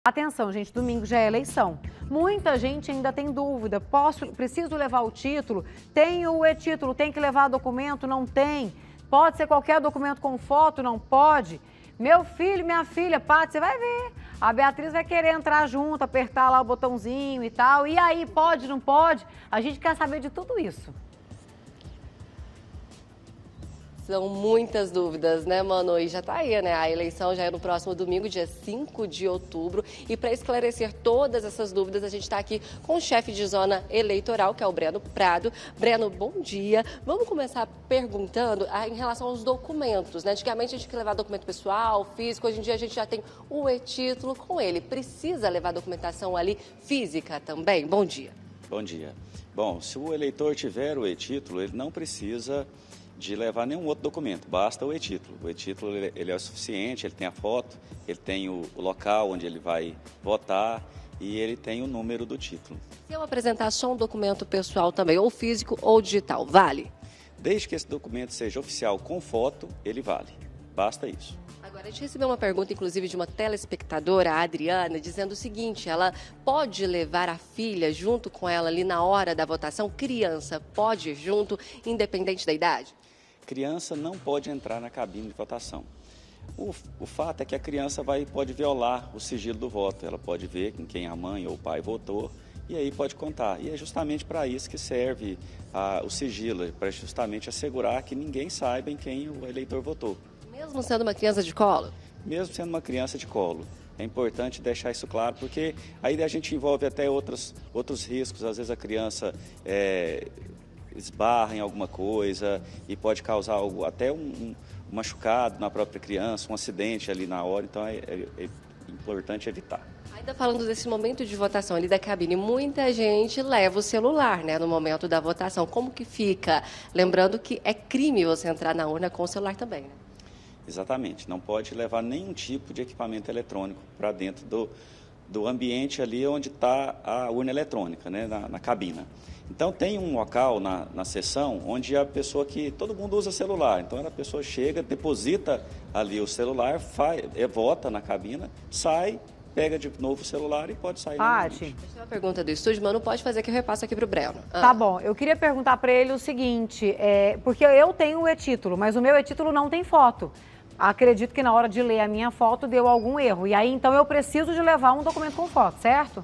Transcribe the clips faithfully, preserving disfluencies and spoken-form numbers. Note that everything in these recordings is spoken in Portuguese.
Atenção, gente, domingo já é eleição. Muita gente ainda tem dúvida. Posso, preciso levar o título? Tenho o e-título, tem que levar documento? Não tem. Pode ser qualquer documento com foto? Não pode. Meu filho, minha filha, Paty, você vai ver. A Beatriz vai querer entrar junto, apertar lá o botãozinho e tal. E aí, pode, não pode? A gente quer saber de tudo isso. São muitas dúvidas, né, Manu? E já tá aí, né? A eleição já é no próximo domingo, dia cinco de outubro. E para esclarecer todas essas dúvidas, a gente está aqui com o chefe de zona eleitoral, que é o Breno Prado. Breno, bom dia. Vamos começar perguntando ah, em relação aos documentos, né? Antigamente a gente tinha que levar documento pessoal, físico. Hoje em dia a gente já tem o e-título com ele. Precisa levar documentação ali física também? Bom dia. Bom dia. Bom, se o eleitor tiver o e-título, ele não precisa de levar nenhum outro documento, basta o e-título. O e-título ele, ele é o suficiente, ele tem a foto, ele tem o, o local onde ele vai votar e ele tem o número do título. Se eu apresentar só um documento pessoal também, ou físico ou digital, vale? Desde que esse documento seja oficial com foto, ele vale. Basta isso. Agora, a gente recebeu uma pergunta, inclusive, de uma telespectadora, a Adriana, dizendo o seguinte: ela pode levar a filha junto com ela ali na hora da votação? Criança pode ir junto, independente da idade? Criança não pode entrar na cabine de votação. O, o fato é que a criança vai, pode violar o sigilo do voto. Ela pode ver em quem a mãe ou o pai votou e aí pode contar. E é justamente para isso que serve a, o sigilo, para justamente assegurar que ninguém saiba em quem o eleitor votou. Mesmo sendo uma criança de colo? Mesmo sendo uma criança de colo. É importante deixar isso claro, porque aí a gente envolve até outros, outros riscos. Às vezes a criança é, esbarra em alguma coisa e pode causar algo, até um, um machucado na própria criança, um acidente ali na hora. Então é, é, é importante evitar. Ainda falando desse momento de votação ali da cabine, muita gente leva o celular, né, no momento da votação. Como que fica? Lembrando que é crime você entrar na urna com o celular também, né? Exatamente, não pode levar nenhum tipo de equipamento eletrônico para dentro do, do ambiente ali onde está a urna eletrônica, né, na, na cabina. Então tem um local na, na sessão onde a pessoa que, todo mundo usa celular, então a pessoa chega, deposita ali o celular, faz, é, vota na cabina, sai, pega de novo o celular e pode sair. Paty, essa é uma pergunta do estúdio, mas não pode fazer que eu repasso aqui para o Breno. Ah. Tá bom, eu queria perguntar para ele o seguinte, é, porque eu tenho o e-título, mas o meu e-título não tem foto. Acredito que na hora de ler a minha foto deu algum erro. E aí, então, eu preciso de levar um documento com foto, certo?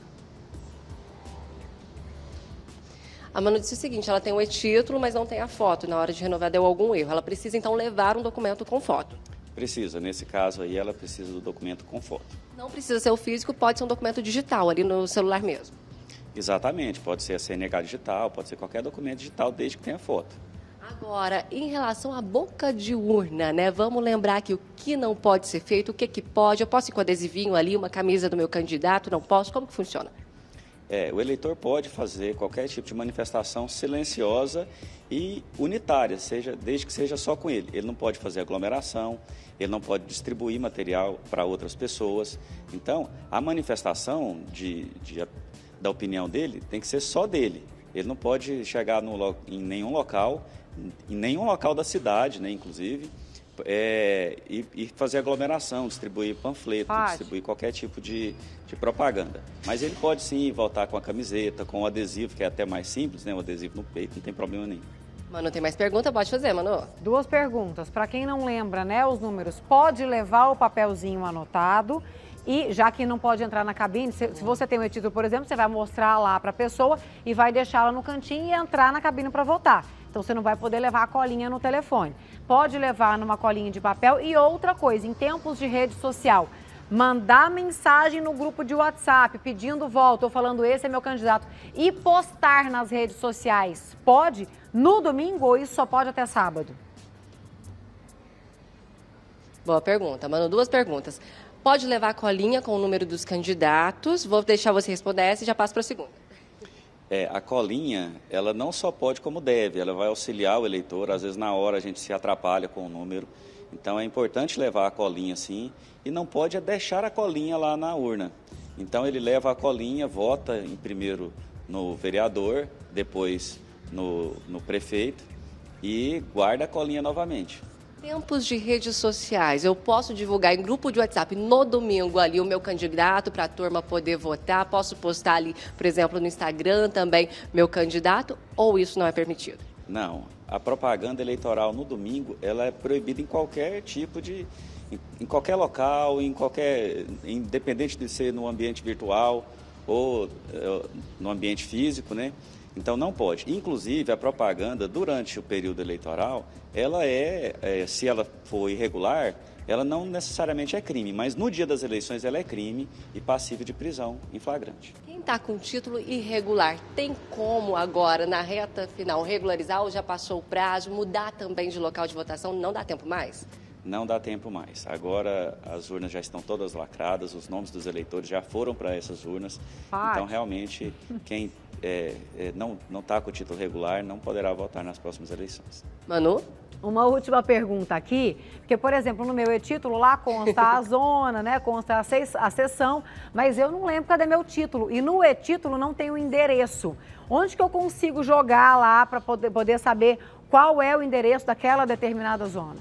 A Manu disse o seguinte, ela tem o e-título, mas não tem a foto. Na hora de renovar deu algum erro. Ela precisa, então, levar um documento com foto. Precisa. Nesse caso aí, ela precisa do documento com foto. Não precisa ser o físico, pode ser um documento digital, ali no celular mesmo. Exatamente. Pode ser a C N H digital, pode ser qualquer documento digital, desde que tenha foto. Agora, em relação à boca de urna, né? Vamos lembrar que o que não pode ser feito, o que, que pode. Eu posso ir com adesivinho ali, uma camisa do meu candidato, não posso? Como que funciona? É, o eleitor pode fazer qualquer tipo de manifestação silenciosa e unitária, seja, desde que seja só com ele. Ele não pode fazer aglomeração, ele não pode distribuir material para outras pessoas. Então, a manifestação de, de, da opinião dele tem que ser só dele. Ele não pode chegar no, em nenhum local, em nenhum local da cidade, né, inclusive, é, e, e fazer aglomeração, distribuir panfleto, Paty, distribuir qualquer tipo de, de propaganda. Mas ele pode sim voltar com a camiseta, com o adesivo, que é até mais simples, né, o adesivo no peito, não tem problema nenhum. Manu, tem mais pergunta? Pode fazer, Manu. Duas perguntas. Para quem não lembra, né, os números, pode levar o papelzinho anotado e, já que não pode entrar na cabine, se, se você tem o e-título, por exemplo, você vai mostrar lá para a pessoa e vai deixá-la no cantinho e entrar na cabine para votar. Então, você não vai poder levar a colinha no telefone. Pode levar numa colinha de papel. E outra coisa, em tempos de rede social, mandar mensagem no grupo de WhatsApp pedindo voto ou falando esse é meu candidato e postar nas redes sociais. Pode? No domingo ou isso só pode até sábado? Boa pergunta, Manu. Duas perguntas. Pode levar a colinha com o número dos candidatos. Vou deixar você responder essa e já passo para a segunda. É, a colinha, ela não só pode como deve, ela vai auxiliar o eleitor, às vezes na hora a gente se atrapalha com o número, então é importante levar a colinha sim, e não pode deixar a colinha lá na urna. Então ele leva a colinha, vota em primeiro no vereador, depois no, no prefeito e guarda a colinha novamente. Tempos de redes sociais, eu posso divulgar em grupo de WhatsApp no domingo ali o meu candidato para a turma poder votar? Posso postar ali, por exemplo, no Instagram também meu candidato, ou isso não é permitido? Não, a propaganda eleitoral no domingo, ela é proibida em qualquer tipo de, em, em qualquer local, em qualquer, independente de ser no ambiente virtual ou é, no ambiente físico, né? Então não pode. Inclusive a propaganda durante o período eleitoral, ela é, é, se ela for irregular, ela não necessariamente é crime, mas no dia das eleições ela é crime e passível de prisão em flagrante. Quem está com título irregular, tem como agora, na reta final, regularizar ou já passou o prazo, mudar também de local de votação? Não dá tempo mais? Não dá tempo mais. Agora as urnas já estão todas lacradas, os nomes dos eleitores já foram para essas urnas. Pai. Então, realmente, quem é, é, não está com o título regular não poderá votar nas próximas eleições. Manu? Uma última pergunta aqui, porque, por exemplo, no meu e-título lá consta a zona, né, consta a, se a seção, mas eu não lembro cadê meu título. E no e-título não tem o endereço. Onde que eu consigo jogar lá para poder, poder saber qual é o endereço daquela determinada zona?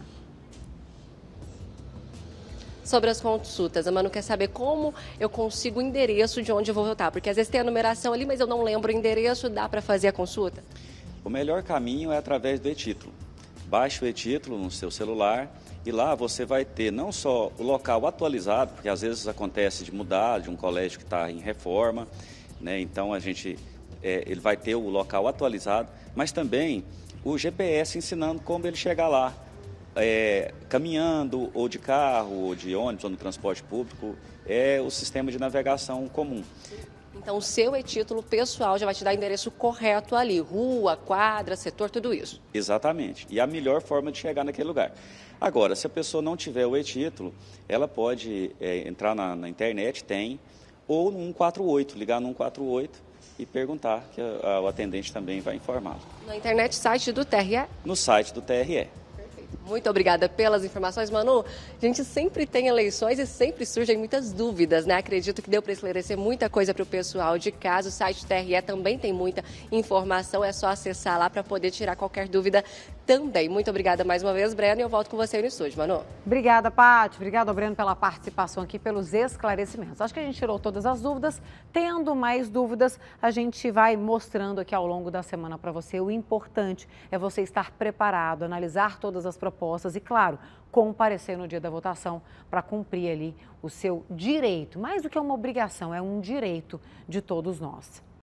Sobre as consultas, a Manu quer saber como eu consigo o endereço de onde eu vou votar, porque às vezes tem a numeração ali, mas eu não lembro o endereço, dá para fazer a consulta? O melhor caminho é através do e-título. Baixe o e-título no seu celular e lá você vai ter não só o local atualizado, porque às vezes acontece de mudar de um colégio que está em reforma, né? Então a gente, é, ele vai ter o local atualizado, mas também o G P S ensinando como ele chegar lá. É, caminhando, ou de carro, ou de ônibus, ou no transporte público, é o sistema de navegação comum. Então, o seu e-título pessoal já vai te dar o endereço correto ali, rua, quadra, setor, tudo isso. Exatamente, e a melhor forma de chegar naquele lugar. Agora, se a pessoa não tiver o e-título, ela pode é, entrar na, na internet, tem, ou no cento e quarenta e oito, ligar no cento e quarenta e oito e perguntar, que a, a, o atendente também vai informá-lo. Na internet, site do T R E? No site do T R E. Muito obrigada pelas informações, Manu. A gente sempre tem eleições e sempre surgem muitas dúvidas, né? Acredito que deu para esclarecer muita coisa para o pessoal de casa. O site do T R E também tem muita informação, é só acessar lá para poder tirar qualquer dúvida também. Muito obrigada mais uma vez, Breno, e eu volto com você aí no estúdio, Manu. Obrigada, Paty. Obrigada, Breno, pela participação aqui, pelos esclarecimentos. Acho que a gente tirou todas as dúvidas. Tendo mais dúvidas, a gente vai mostrando aqui ao longo da semana para você. O importante é você estar preparado, analisar todas as propostas e, claro, comparecer no dia da votação para cumprir ali o seu direito. Mais do que uma obrigação, é um direito de todos nós.